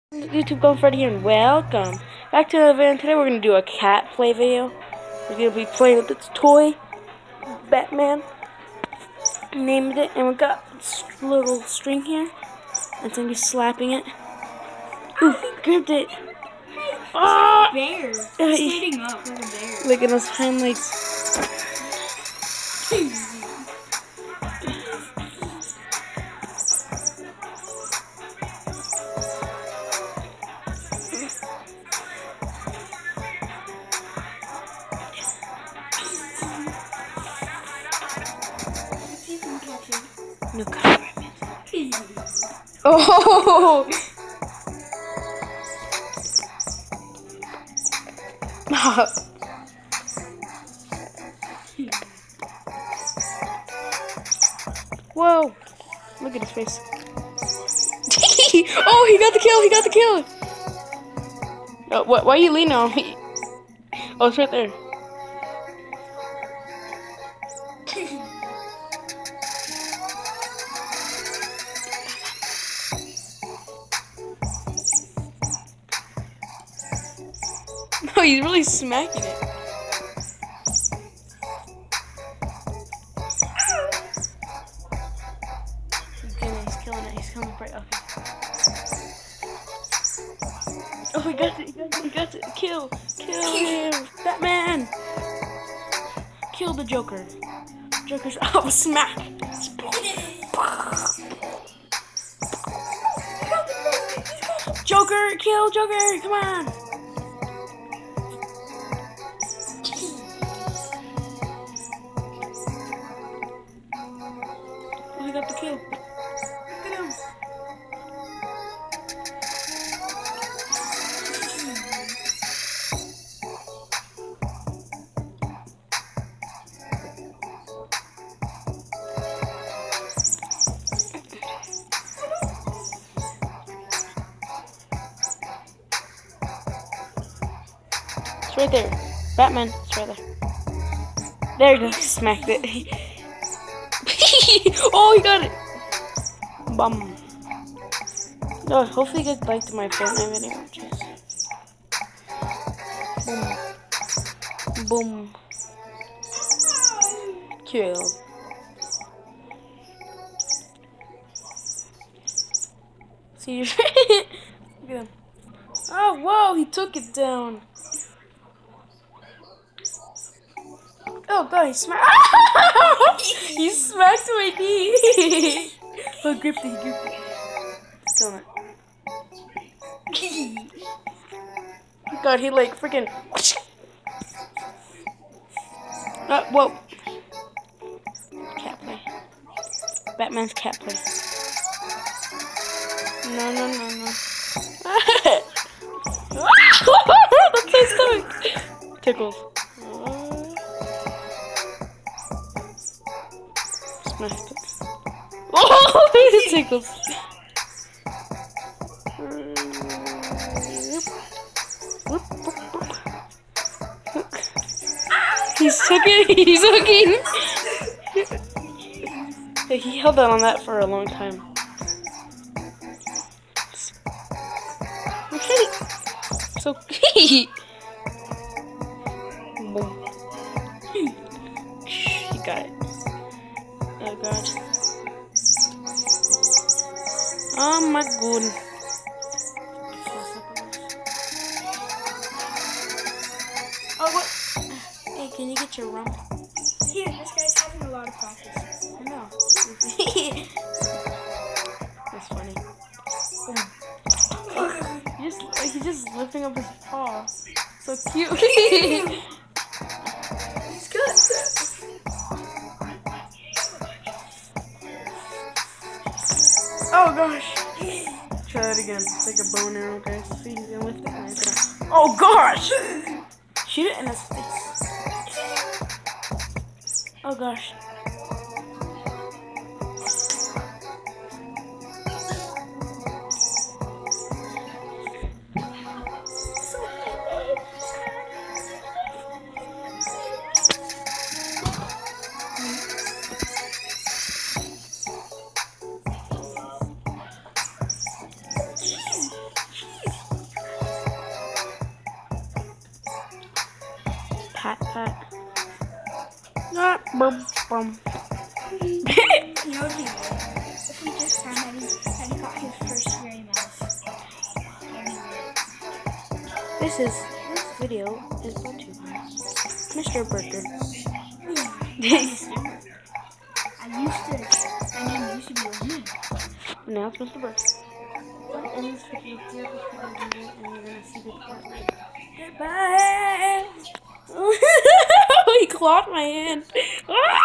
YouTube Golden Freddy here, and welcome back to another video. And today we're going to do a cat play video. We're going to be playing with this toy, Batman. Named it, and we got this little string here. And it's going to be slapping it. Ooh, gripped it. Ah! Bear. Standing up like a bear. Look at those hind legs. No copyright. Oh! Whoa! Look at his face. Oh, he got the kill! He got the kill! Oh, why are you leaning on me? Oh, it's right there. Oh, he's really smacking it. He's killing it. He's coming right up. Oh, he got it. He got it. Kill him. Batman. Kill the Joker. Joker's, oh, smack. Joker, kill Joker. Come on. Oh, he got the kill. Get him. It's right there. Batman, it's right there. There you go. Smacked it. Oh, he got it. Bum. Oh, hopefully you guys liked my Fortnite video. Jeez. Boom. Boom. Kill. See, look at him. Oh, whoa, he took it down. Oh god, he smacked. He smacked my knee. Oh, gripped it, he gripped it. He's killing it. God, he like freaking. Whoa. Cat play. Batman's cat play. No. That's my stomach. Tickles. Smashed it. Oh, it tickles. He's hooking. He held on that for a long time. Okay. So boom. He got it. Oh god. Oh my god. Oh what? Hey, can you get your rump? Here, this guy's having a lot of practice. I know. That's funny. He's just lifting up his paw. So cute. He's good. Oh gosh. Try that again. It's like a bow and arrow, guys. See, he's gonna lift it. And it's gonna... Oh gosh! Shoot it in his face. Oh gosh. pat pat. Ah, bum, bum. You know what he would? If he just found that he got his first gray mouse. This video is brought to you by Mr. Burger. My name used to be with me. Now it's Mr. Burger. And this video here before I do it, and you're gonna see the part later. Goodbye. He clawed my hand.